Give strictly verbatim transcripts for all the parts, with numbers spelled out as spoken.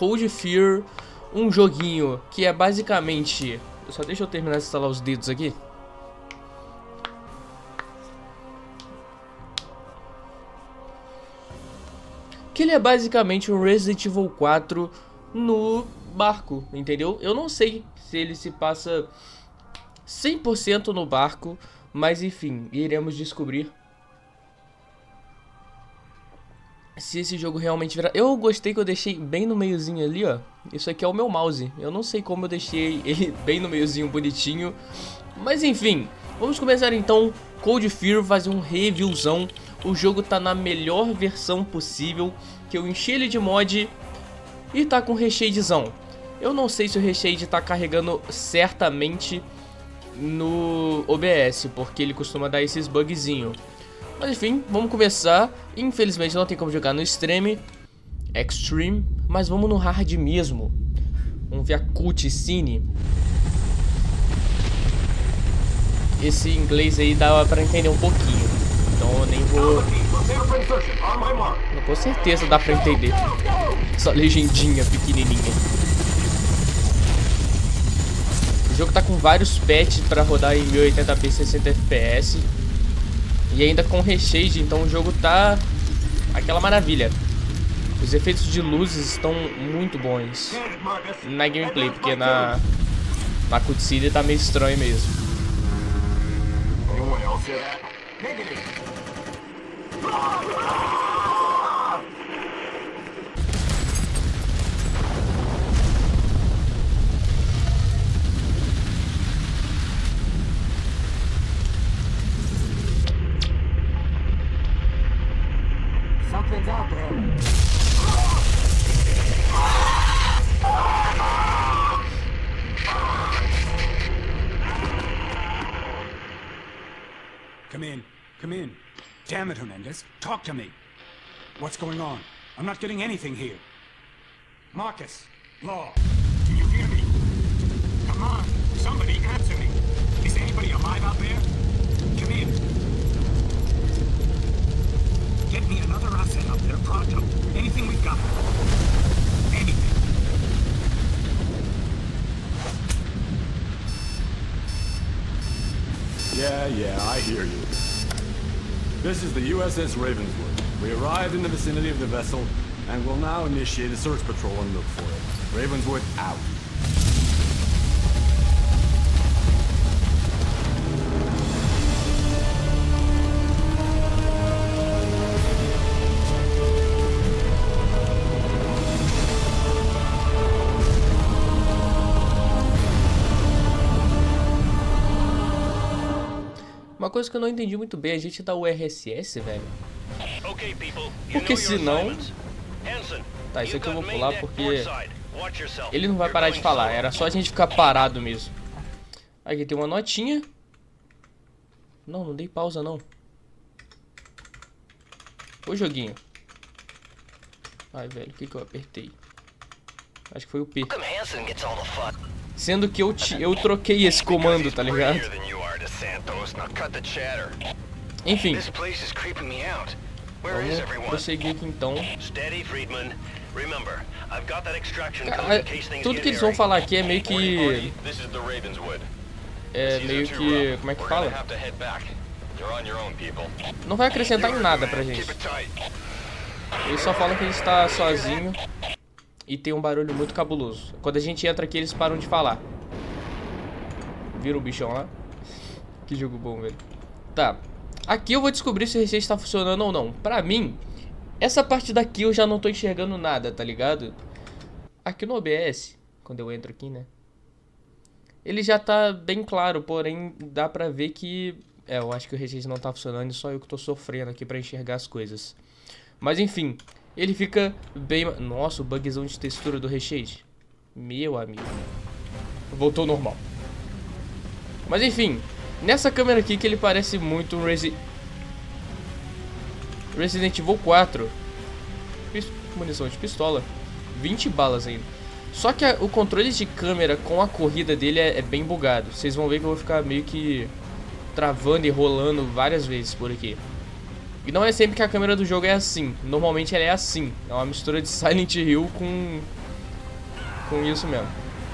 Cold Fear, um joguinho que é basicamente... Só deixa eu terminar de instalar os dedos aqui. Que ele é basicamente um Resident Evil quatro no barco, entendeu? Eu não sei se ele se passa cem por cento no barco, mas enfim, iremos descobrir se esse jogo realmente virá. Eu gostei que eu deixei bem no meiozinho ali, ó. Isso aqui é o meu mouse. Eu não sei como eu deixei ele bem no meiozinho bonitinho, mas enfim, vamos começar então. Cold Fear, fazer um reviewzão. O jogo tá na melhor versão possível, que eu enchi ele de mod e tá com reshadezão. Eu não sei se o reshade tá carregando certamente no O B S, porque ele costuma dar esses bugzinhos. Mas enfim, vamos começar. Infelizmente não tem como jogar no Extreme, Extreme, mas vamos no Hard mesmo. Vamos ver a cutscene. Esse inglês aí dá pra entender um pouquinho, então eu nem vou... Com certeza dá pra entender. Essa legendinha pequenininha. O jogo tá com vários patches pra rodar em mil e oitenta p sessenta F P S. E ainda com reshade, então o jogo tá aquela maravilha. Os efeitos de luzes estão muito bons na gameplay, porque na, na cutscene tá meio estranho mesmo. Something's out there. Come in. Come in. Damn it, Hernandez. Talk to me. What's going on? I'm not getting anything here. Marcus. Law. Do you hear me? Come on. Somebody answer me. Is anybody alive out there? Come in. Get me another asset up there, pronto. Anything we've got. Anything. Yeah, yeah, I hear you. This is the U S S Ravenswood. We arrived in the vicinity of the vessel and will now initiate a search patrol and look for it. Ravenswood out. Uma coisa que eu não entendi muito bem, a gente dá o R S S, velho. Porque senão... Tá, isso aqui eu vou pular porque ele não vai parar de falar, era só a gente ficar parado mesmo. Aqui tem uma notinha. Não, não dei pausa não. Ô joguinho. Ai, velho, o que que eu apertei? Acho que foi o P. Sendo que eu, te, eu troquei esse comando, tá ligado? Enfim, vamos prosseguir aqui então. Cara, tudo que eles vão falar aqui é meio que... É meio que... Como é que fala? Não vai acrescentar em nada pra gente. Eles só falam que ele está sozinho e tem um barulho muito cabuloso. Quando a gente entra aqui, eles param de falar. Vira o bichão lá. Que jogo bom, velho. Tá. Aqui eu vou descobrir se o reset está funcionando ou não. Pra mim, essa parte daqui eu já não tô enxergando nada, tá ligado? Aqui no O B S, quando eu entro aqui, né? Ele já tá bem claro, porém dá pra ver que... É, eu acho que o reset não tá funcionando e só eu que tô sofrendo aqui pra enxergar as coisas. Mas enfim, ele fica bem... Nossa, o bugzão de textura do reshade. Meu amigo. Voltou normal. Mas enfim, nessa câmera aqui que ele parece muito um Resi... Resident Evil quatro. Pist... Munição de pistola. vinte balas ainda. Só que a... o controle de câmera com a corrida dele é... é bem bugado. Vocês vão ver que eu vou ficar meio que travando e rolando várias vezes por aqui. E não é sempre que a câmera do jogo é assim. Normalmente ela é assim. É uma mistura de Silent Hill com com isso mesmo.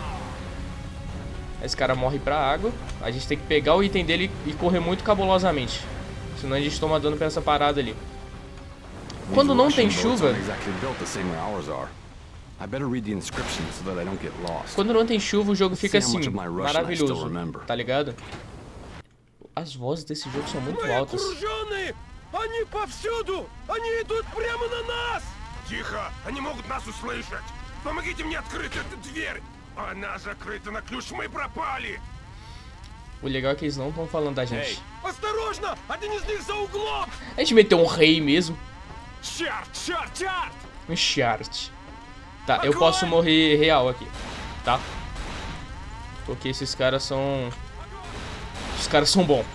Esse cara morre pra água. A gente tem que pegar o item dele e correr muito cabulosamente. Senão a gente toma dano pra essa parada ali. Quando não tem chuva... Quando não tem chuva, o jogo fica assim, maravilhoso, tá ligado? As vozes desse jogo são muito altas. Они повсюду! Они идут прямо на нас! Тихо! Они могут нас услышать! Помогите мне открыть эту дверь! Она закрыта на ключ, мы пропали! O legal é que eles não estão falando da gente. Осторожно! Один из них за углом! A gente meteu um rei mesmo. Черт, черт, черт! Um chart. Tá, eu posso morrer real aqui, tá? Porque esses caras são... Os caras são bons.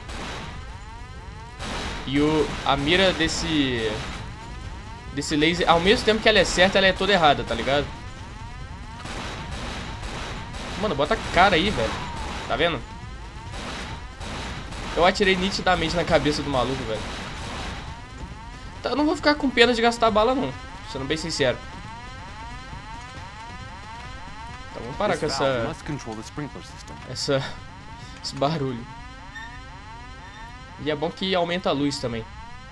E o, a mira desse... Desse laser, ao mesmo tempo que ela é certa, ela é toda errada, tá ligado? Mano, bota a cara aí, velho. Tá vendo? Eu atirei nitidamente na cabeça do maluco, velho. Tá, eu não vou ficar com pena de gastar bala, não. Sendo bem sincero. Tá, vamos parar com essa... Essa... Esse barulho. E é bom que aumenta a luz também.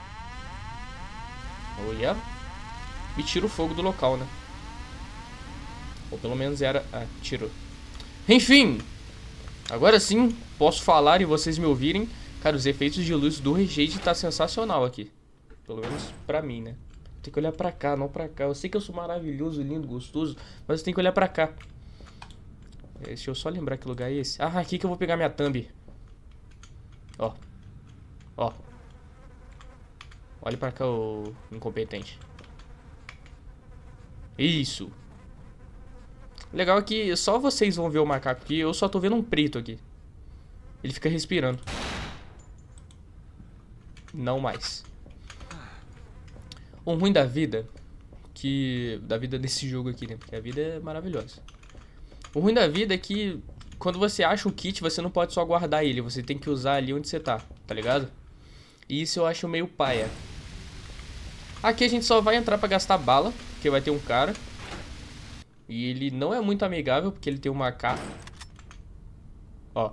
Olha. E tira o fogo do local, né? Ou pelo menos era... Ah, tirou. Enfim. Agora sim, posso falar e vocês me ouvirem. Cara, os efeitos de luz do Reshade tá sensacional aqui. Pelo menos pra mim, né? Tem que olhar pra cá, não pra cá. Eu sei que eu sou maravilhoso, lindo, gostoso, mas tem que olhar pra cá. Deixa eu só lembrar que lugar é esse. Ah, aqui que eu vou pegar minha thumb. Ó. Ó. Olha pra cá, ô incompetente. Isso. Legal é que só vocês vão ver o macaco aqui. Eu só tô vendo um preto aqui. Ele fica respirando. Não mais. O ruim da vida, que da vida desse jogo aqui, né? Porque a vida é maravilhosa. O ruim da vida é que quando você acha o kit, você não pode só guardar ele. Você tem que usar ali onde você tá, tá ligado? E isso eu acho meio paia. Aqui a gente só vai entrar pra gastar bala, porque vai ter um cara. E ele não é muito amigável, porque ele tem uma A K. Ó.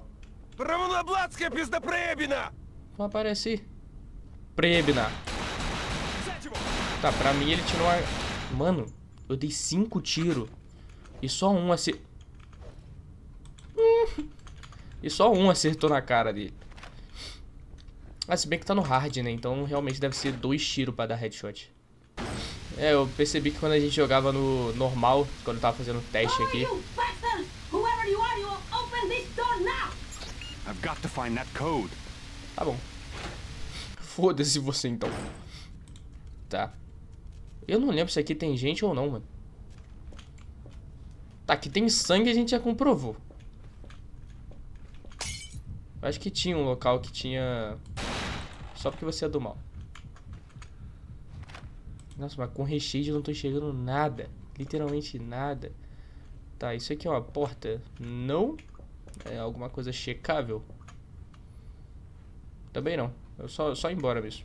Não aparece. Prebna. Tá, pra mim ele tirou uma... Mano, eu dei cinco tiros. E só um acertou... E só um acertou na cara dele. Ah, se bem que tá no hard, né? Então realmente deve ser dois tiros pra dar headshot. É, eu percebi que quando a gente jogava no normal, quando eu tava fazendo o teste aqui... Tá bom. Foda-se você então. Tá. Eu não lembro se aqui tem gente ou não, mano. Tá, aqui tem sangue, a gente já comprovou. Eu acho que tinha um local que tinha... Só porque você é do mal. Nossa, mas com Reshade eu não tô enxergando nada. Literalmente nada. Tá, isso aqui é uma porta? Não. É alguma coisa checável? Também não. Eu só, só ir embora mesmo.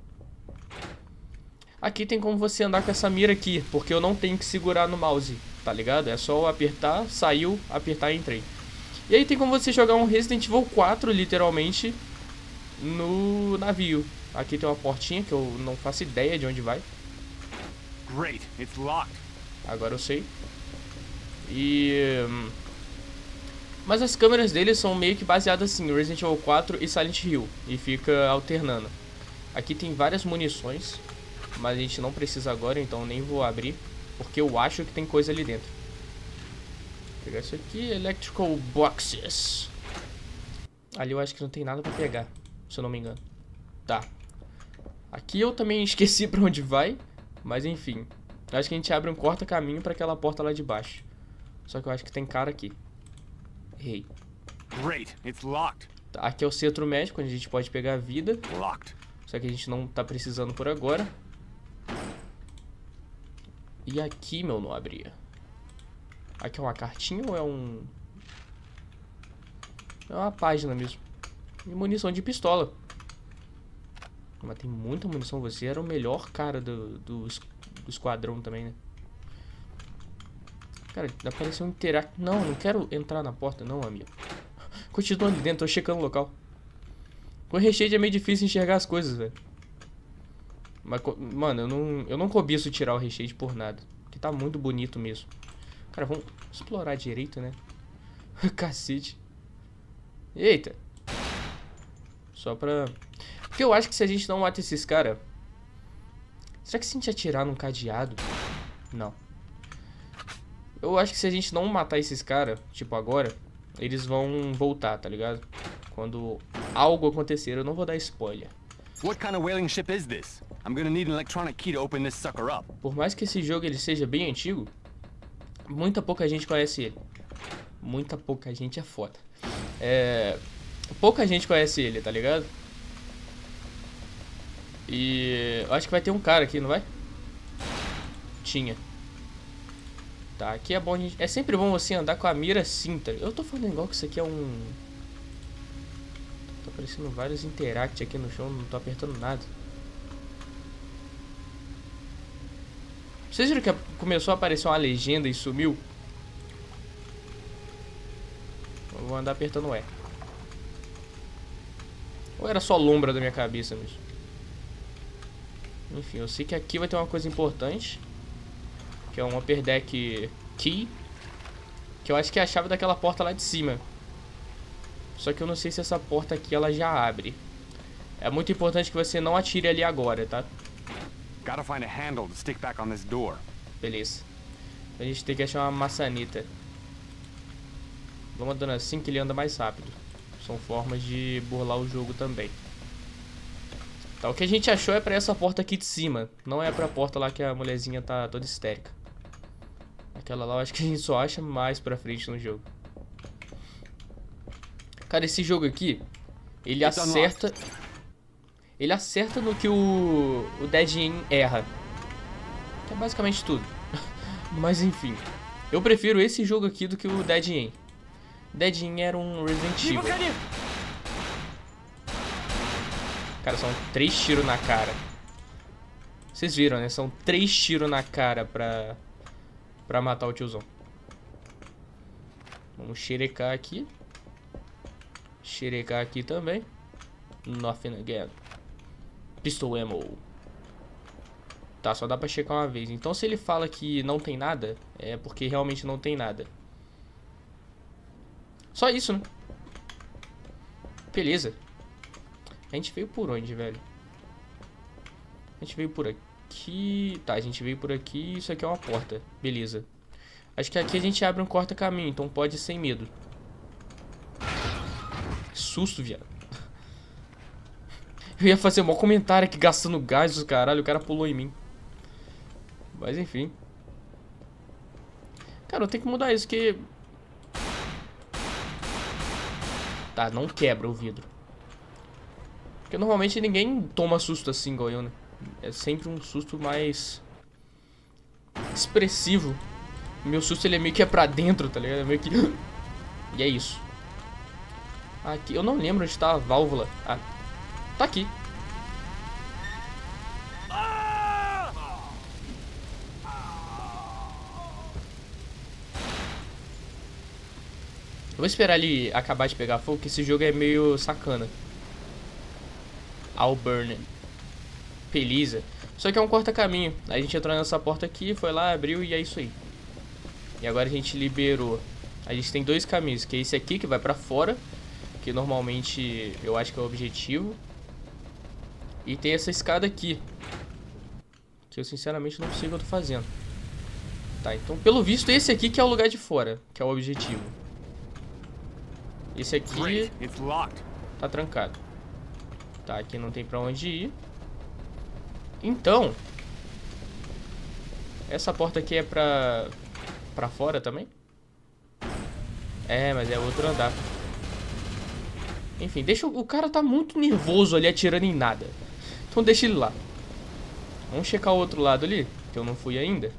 Aqui tem como você andar com essa mira aqui, porque eu não tenho que segurar no mouse, tá ligado? É só eu apertar, saiu, apertar e entrei. E aí tem como você jogar um Resident Evil quatro, literalmente, no navio. Aqui tem uma portinha que eu não faço ideia de onde vai. Great, it's locked. Agora eu sei. E... Mas as câmeras deles são meio que baseadas assim, Resident Evil quatro e Silent Hill. E fica alternando. Aqui tem várias munições, mas a gente não precisa agora, então nem vou abrir, porque eu acho que tem coisa ali dentro. Vou pegar isso aqui, Electrical Boxes. Ali eu acho que não tem nada pra pegar, se eu não me engano. Tá. Aqui eu também esqueci pra onde vai, mas enfim. Acho que a gente abre um corta-caminho pra aquela porta lá de baixo. Só que eu acho que tem cara aqui. Errei. Great, it's locked. Tá, aqui é o centro médico, onde a gente pode pegar a vida. Locked. Só que a gente não tá precisando por agora. E aqui, meu, não abria. Aqui é uma cartinha ou é um... É uma página mesmo. E munição de pistola. Mas tem muita munição. Você era o melhor cara do, do, do esquadrão também, né? Cara, apareceu um interact... Não, não quero entrar na porta não, amigo. Continua ali dentro, tô checando o local. Com recheio é meio difícil enxergar as coisas, velho. Mas, mano, eu não, eu não cobiço tirar o recheio por nada. Porque tá muito bonito mesmo. Cara, vamos explorar direito, né? Cacete. Eita. Só pra... Porque eu acho que se a gente não mata esses caras... Será que se a gente atirar num cadeado? Não. Eu acho que se a gente não matar esses caras, tipo agora, eles vão voltar, tá ligado? Quando algo acontecer, eu não vou dar spoiler. What kind of whaling ship is this? I'm gonna need an electronic key to open this sucker up. Por mais que esse jogo ele seja bem antigo, muita pouca gente conhece ele. Muita pouca gente é foda. É... Pouca gente conhece ele, tá ligado? E... eu acho que vai ter um cara aqui, não vai? Tinha. Tá, aqui é bom a gente... É sempre bom você andar com a mira assim, tá? Eu tô falando igual que isso aqui é um... Tá aparecendo vários interact aqui no chão, não tô apertando nada. Vocês viram que começou a aparecer uma legenda e sumiu? Eu vou andar apertando E. Ou era só lombra da minha cabeça mesmo? Enfim, eu sei que aqui vai ter uma coisa importante, que é um upper deck key, que eu acho que é a chave daquela porta lá de cima. Só que eu não sei se essa porta aqui ela já abre. É muito importante que você não atire ali agora, tá? Gotta find a handle to stick back on this door. Beleza. A gente tem que achar uma maçaneta. Vamos andando assim que ele anda mais rápido. São formas de burlar o jogo também. Tá, o que a gente achou é pra essa porta aqui de cima. Não é pra porta lá que a mulherzinha tá toda histérica. Aquela lá eu acho que a gente só acha mais pra frente no jogo. Cara, esse jogo aqui, ele acerta... Ele acerta no que o, o Dead End erra. Que é basicamente tudo. Mas enfim. Eu prefiro esse jogo aqui do que o Dead End. Dead End era um Resident Evil. Cara, são três tiros na cara. Vocês viram, né? São três tiros na cara pra, pra matar o tiozão. Vamos xerecar aqui. Xerecar aqui também. Nothing again. Pistol ammo. Tá, só dá pra checar uma vez. Então se ele fala que não tem nada, é porque realmente não tem nada. Só isso, né? Beleza. A gente veio por onde, velho? A gente veio por aqui. Tá, a gente veio por aqui. Isso aqui é uma porta. Beleza. Acho que aqui a gente abre um corta-caminho, então pode ir sem medo. Que susto, viado. Eu ia fazer um maior comentário aqui gastando gás, caralho. O cara pulou em mim. Mas enfim. Cara, eu tenho que mudar isso, que... Tá, não quebra o vidro. Porque normalmente ninguém toma susto assim igual eu, né? É sempre um susto mais... expressivo. O meu susto ele é meio que é pra dentro, tá ligado? É meio que... E é isso. Aqui, eu não lembro onde tá a válvula. Ah, tá aqui. Eu vou esperar ele acabar de pegar fogo, que esse jogo é meio sacana. All burning. Beleza. Só que é um corta-caminho. A gente entrou nessa porta aqui, foi lá, abriu e é isso aí. E agora a gente liberou. A gente tem dois caminhos, que é esse aqui que vai pra fora, que normalmente eu acho que é o objetivo. E tem essa escada aqui, que eu sinceramente não sei o que eu tô fazendo. Tá, então pelo visto esse aqui que é o lugar de fora, que é o objetivo. Esse aqui tá trancado. Tá, aqui não tem pra onde ir. Então essa porta aqui é pra Pra fora também? É, mas é outro andar. Enfim, deixa o... o cara tá muito nervoso ali atirando em nada. Então deixa ele lá. Vamos checar o outro lado ali, que eu não fui ainda.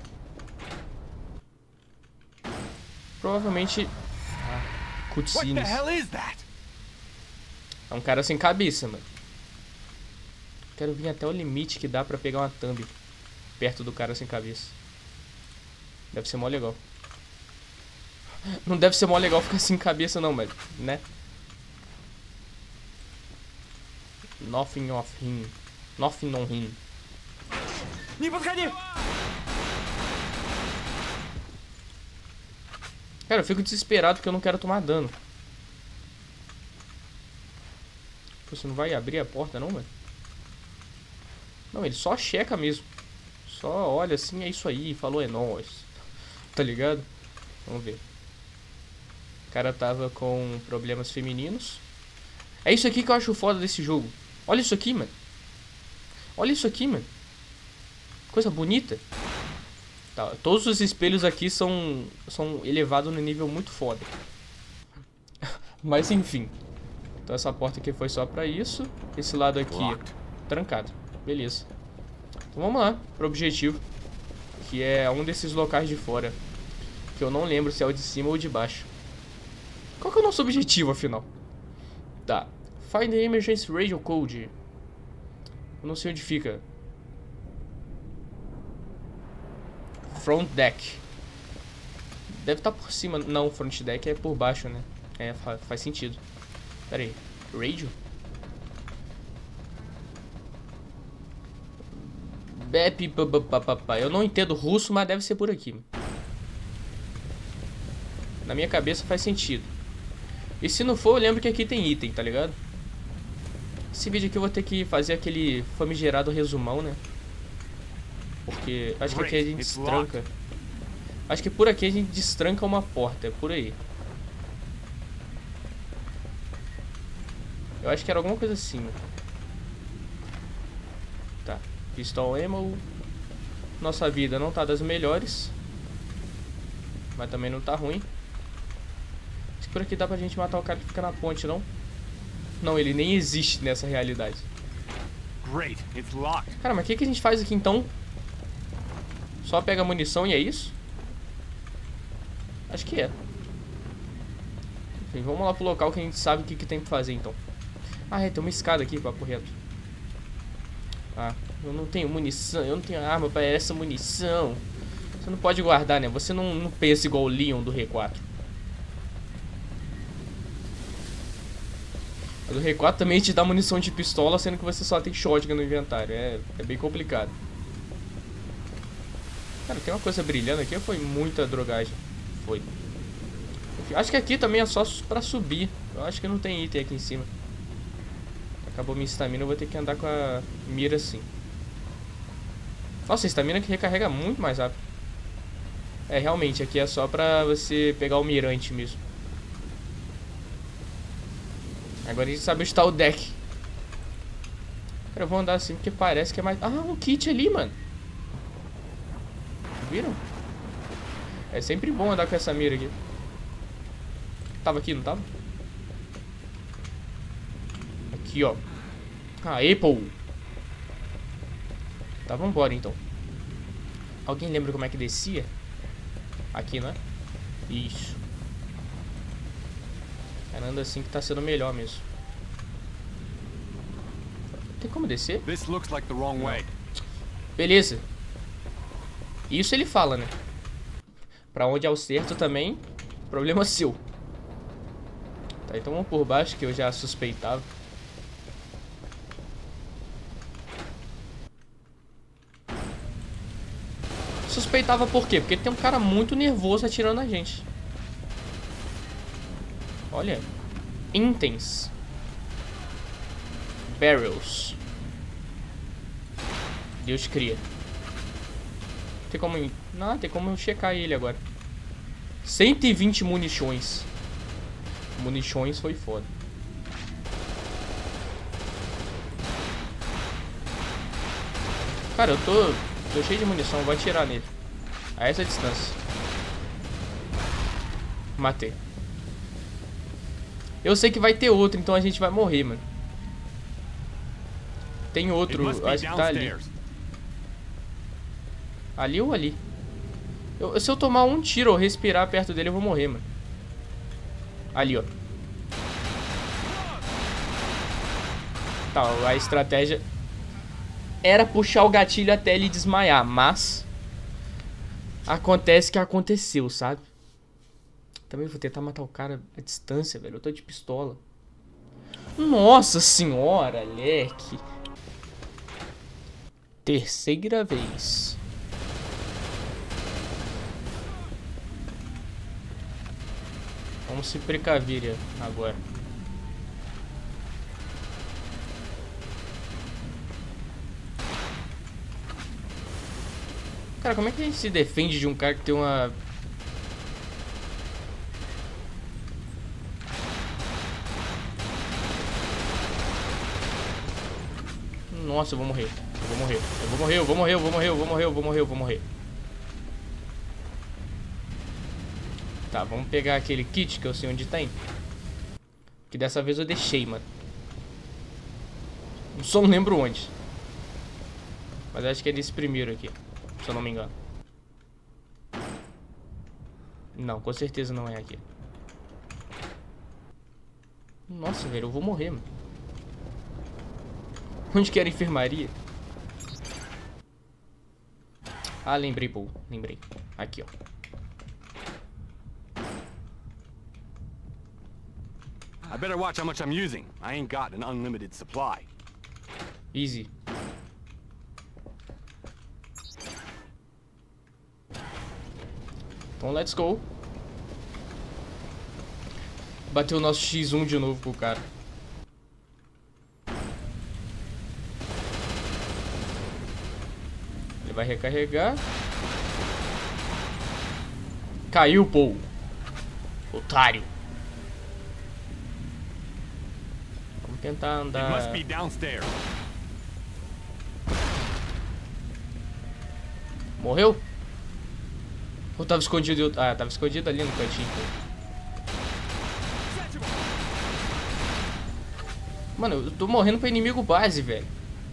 Provavelmente... Ah, cutscenes. É um cara sem cabeça, mano. Quero vir até o limite que dá pra pegar uma thumb perto do cara sem cabeça. Deve ser mó legal. Não deve ser mó legal ficar sem cabeça não, velho, né? Nothing of him. Nothing on him. Не подходи! Cara, eu fico desesperado porque eu não quero tomar dano. Você não vai abrir a porta não, velho? Não, ele só checa mesmo. Só olha assim, é isso aí, falou é nóis. Tá ligado? Vamos ver. O cara tava com problemas femininos. É isso aqui que eu acho foda desse jogo. Olha isso aqui, mano. Olha isso aqui, mano. Coisa bonita. Tá, todos os espelhos aqui são, são elevados no nível muito foda. Mas enfim. Então essa porta aqui foi só pra isso. Esse lado aqui, trancado. Beleza. Então vamos lá, pro objetivo. Que é um desses locais de fora. Que eu não lembro se é o de cima ou de baixo. Qual que é o nosso objetivo, afinal? Tá. Find the emergency radio code. Eu não sei onde fica. Front deck. Deve estar por cima. Não, front deck é por baixo, né? É, fa faz sentido. Pera aí. Radio? Bep, papapá. Eu não entendo russo, mas deve ser por aqui. Na minha cabeça faz sentido. E se não for, eu lembro que aqui tem item, tá ligado? Esse vídeo aqui eu vou ter que fazer aquele famigerado resumão, né? Porque acho que aqui a gente destranca. Acho que por aqui a gente destranca uma porta, é por aí. Eu acho que era alguma coisa assim, né? Tá, pistol ammo. Nossa vida não tá das melhores, mas também não tá ruim. Acho que por aqui dá pra gente matar o cara que fica na ponte, não? Não, ele nem existe nessa realidade. Great, it's locked. Cara, mas o que, que a gente faz aqui então? Só pega munição e é isso? Acho que é. Enfim, vamos lá pro local que a gente sabe o que, que tem pra fazer então. Ah, é, tem uma escada aqui, papo reto. Ah, eu não tenho munição, eu não tenho arma pra essa munição. Você não pode guardar, né? Você não, não pensa igual o Leon do R quatro. Mas o R quatro também te dá munição de pistola, sendo que você só tem shotgun no inventário. É, é bem complicado. Cara, tem uma coisa brilhando aqui, ou foi muita drogagem? Foi. Enfim, acho que aqui também é só pra subir. Eu acho que não tem item aqui em cima. Acabou minha estamina, eu vou ter que andar com a mira assim. Nossa, a estamina que recarrega muito mais rápido. É, realmente, aqui é só pra você pegar o mirante mesmo. Agora a gente sabe onde está o deck. Cara, eu vou andar assim porque parece que é mais... Ah, um kit ali, mano. Viram? É sempre bom andar com essa mira aqui. Tava aqui, não tava? Aqui, ó. Ah, Apple. Tá, vambora então. Alguém lembra como é que descia? Aqui, não é? Isso. Cara, anda assim que tá sendo melhor mesmo. Tem como descer? This looks like the wrong way. Beleza. Isso ele fala, né? Pra onde é o certo também, problema seu. Tá, então vamos por baixo que eu já suspeitava. Suspeitava por quê? Porque tem um cara muito nervoso atirando a gente. Olha. Intens. Barrels. Deus cria. Tem como... Não, tem como checar ele agora. cento e vinte munições. Munições foi foda. Cara, eu tô... Tô cheio de munição, vou atirar nele. A essa distância. Matei. Eu sei que vai ter outro, então a gente vai morrer, mano. Tem outro, acho que tá ali. Ali ou ali? Eu, se eu tomar um tiro ou respirar perto dele, eu vou morrer, mano. Ali, ó. Tá, a estratégia era puxar o gatilho até ele desmaiar, mas acontece que aconteceu, sabe? Também vou tentar matar o cara à distância, velho. Eu tô de pistola. Nossa senhora, leque. Terceira vez. Vamos se precaver agora. Cara, como é que a gente se defende de um cara que tem uma... Nossa, eu vou morrer. Eu vou morrer. Eu vou morrer, eu vou morrer, eu vou morrer, eu vou morrer, eu vou morrer, eu vou morrer. Tá, vamos pegar aquele kit que eu sei onde tem. Que dessa vez eu deixei, mano. Só não lembro onde. Mas acho que é desse primeiro aqui, se eu não me engano. Não, com certeza não é aqui. Nossa, velho, eu vou morrer, mano. Onde que era a enfermaria? Ah, lembrei, pô. Lembrei. Aqui, ó. I better watch how much I'm using. I ain't got an unlimited supply. Easy. Então, let's go. Bateu o nosso X um de novo pro cara. Ele vai recarregar. Caiu, pô. Otário. Vamos tentar andar. It must be downstairs. Morreu? Ou tava escondido? Eu... Ah, tava escondido ali no cantinho. Mano, eu tô morrendo pro inimigo base, velho.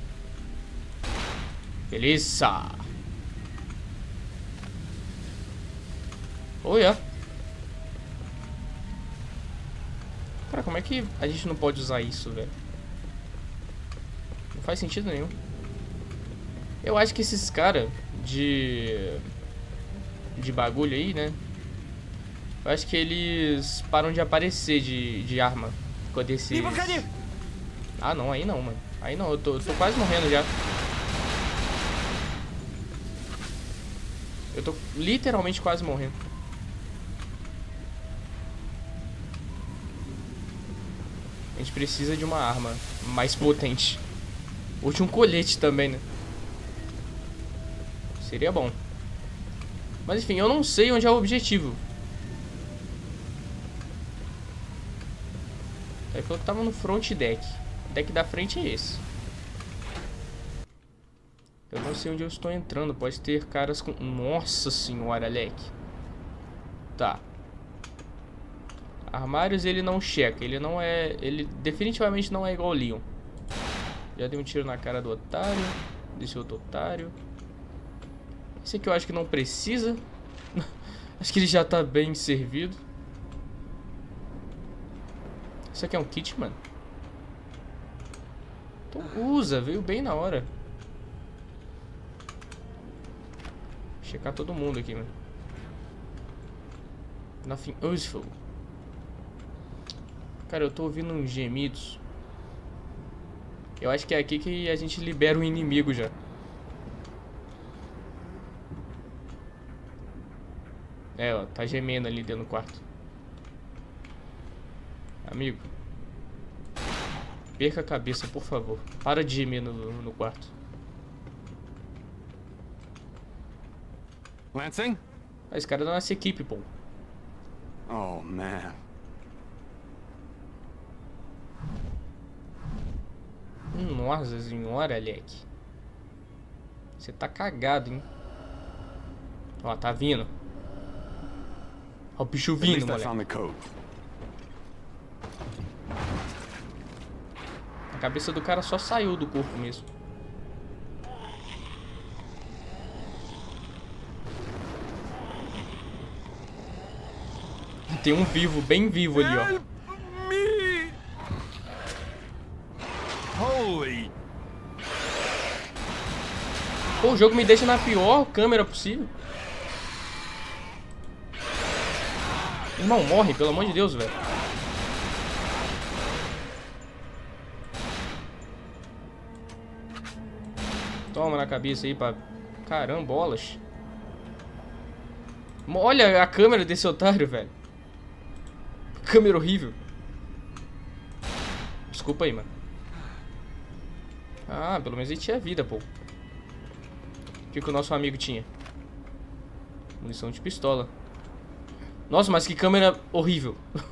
Beleza. Olha. Cara, como é que a gente não pode usar isso, velho? Não faz sentido nenhum. Eu acho que esses caras de... de bagulho aí, né? Eu acho que eles param de aparecer de, de arma quando esses... Ah, não, aí não, mano. Aí não, eu tô, eu tô quase morrendo já. Eu tô literalmente quase morrendo. A gente precisa de uma arma mais potente. Ou de um colete também, né? Seria bom. Mas enfim, eu não sei onde é o objetivo. Ele falou que tava no front deck. O deck da frente é esse. Eu não sei onde eu estou entrando. Pode ter caras com... Nossa senhora, leque. Tá. Armários ele não checa. Ele não é... Ele definitivamente não é igual ao Leon. Já dei um tiro na cara do otário. Desse outro otário. Esse aqui eu acho que não precisa. Acho que ele já tá bem servido. Isso aqui é um kit, mano. Então usa, veio bem na hora. Checar todo mundo aqui, mano. Nothing useful. Cara, eu tô ouvindo uns gemidos. Eu acho que é aqui que a gente libera o inimigo já. É, ó, tá gemendo ali dentro do quarto. Amigo, perca a cabeça, por favor. Para de gemer no, no quarto. Lansing? Ah, esse cara é da nossa equipe, pô. Oh, man. Nossa senhora, Alec. Você tá cagado, hein? Ó, tá vindo. Ó o bicho At vindo, least I moleque. found the code. A cabeça do cara só saiu do corpo mesmo. Tem um vivo, bem vivo ali, ó. Me! Holy! Pô, o jogo me deixa na pior câmera possível. Irmão, morre, pelo amor de Deus, velho. Toma na cabeça aí, pra... Carambolas. Olha a câmera desse otário, velho. Câmera horrível. Desculpa aí, mano. Ah, pelo menos ele tinha vida, pô. O que, que o nosso amigo tinha? Munição de pistola. Nossa, mas que câmera horrível.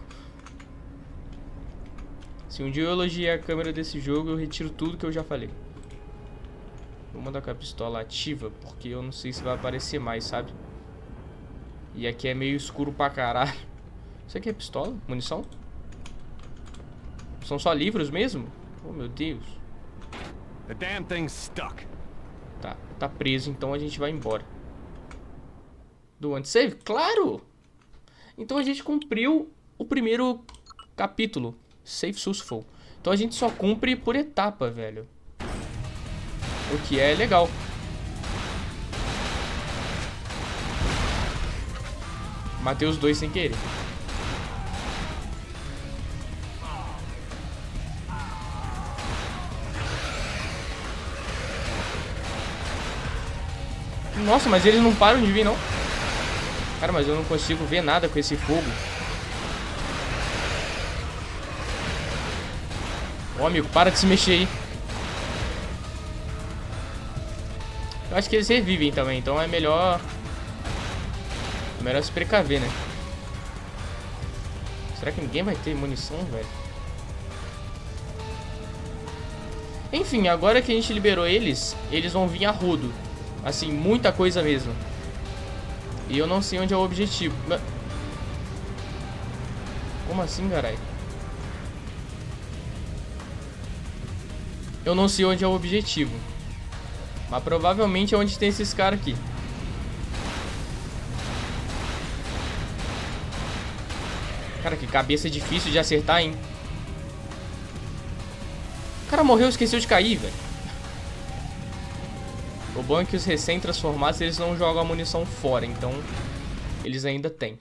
Se um dia eu elogiar a câmera desse jogo, eu retiro tudo que eu já falei. Vou mandar com a pistola ativa, porque eu não sei se vai aparecer mais, sabe? E aqui é meio escuro pra caralho. Isso aqui é pistola? Munição? São só livros mesmo? Oh, meu Deus. The damn thing's stuck. Tá, tá preso, então a gente vai embora. Do anti-save? Claro! Então a gente cumpriu o primeiro capítulo. Save Successful. Então a gente só cumpre por etapa, velho. O que é legal. Matei os dois sem querer. Nossa, mas eles não param de vir, não. Cara, mas eu não consigo ver nada com esse fogo. Ô, amigo, para de se mexer aí. Eu acho que eles revivem também, então é melhor... É melhor se precaver, né? Será que ninguém vai ter munição, velho? Enfim, agora que a gente liberou eles, eles vão vir a rodo. Assim, muita coisa mesmo. E eu não sei onde é o objetivo. Como assim, caralho? Eu não sei onde é o objetivo. Mas provavelmente é onde tem esses caras aqui. Cara, que cabeça difícil de acertar, hein? O cara morreu e esqueceu de cair, velho. O bom é que os recém-transformados, eles não jogam a munição fora, então eles ainda têm.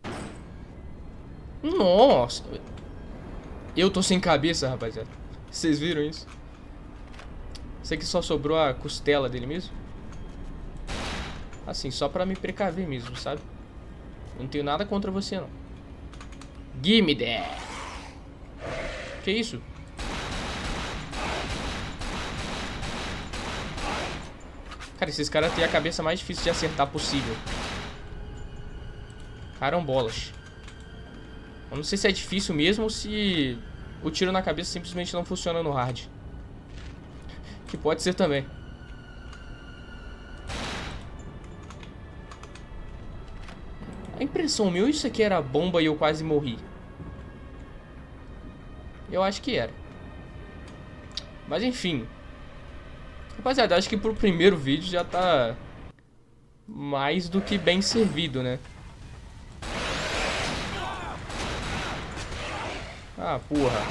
Nossa! Eu tô sem cabeça, rapaziada. Vocês viram isso? Isso aqui só sobrou a costela dele mesmo? Assim, só pra me precaver mesmo, sabe? Não tenho nada contra você, não. Gimme that! Que isso? Cara, esses caras têm a cabeça mais difícil de acertar possível. Carambolas. Eu não sei se é difícil mesmo ou se o tiro na cabeça simplesmente não funciona no hard. Que pode ser também. A impressão minha, isso aqui era bomba e eu quase morri. Eu acho que era. Mas enfim. Rapaziada, acho que pro primeiro vídeo já tá mais do que bem servido, né? Ah, porra.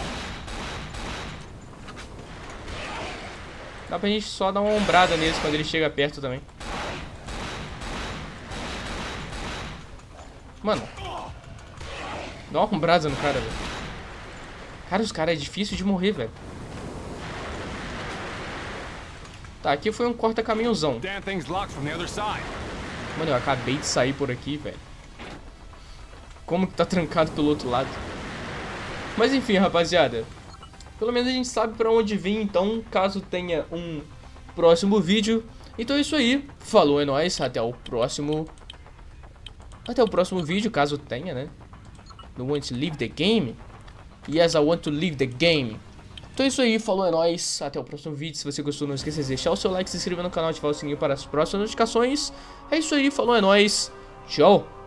Dá pra gente só dar uma ombrada neles quando ele chega perto também. Mano. Dá uma ombrada no cara, velho. Cara, os caras é difícil de morrer, velho. Tá, aqui foi um corta-caminhozão. Mano, eu acabei de sair por aqui, velho. Como que tá trancado pelo outro lado? Mas enfim, rapaziada. Pelo menos a gente sabe pra onde vir, então, caso tenha um próximo vídeo. Então é isso aí. Falou, é nóis. Até o próximo... Até o próximo vídeo, caso tenha, né? Don't want to leave the game? Yes, I want to leave the game. Então é isso aí, falou, é nóis. Até o próximo vídeo. Se você gostou, não esqueça de deixar o seu like, se inscrever no canal, ativar o sininho para as próximas notificações. É isso aí, falou, é nóis. Tchau.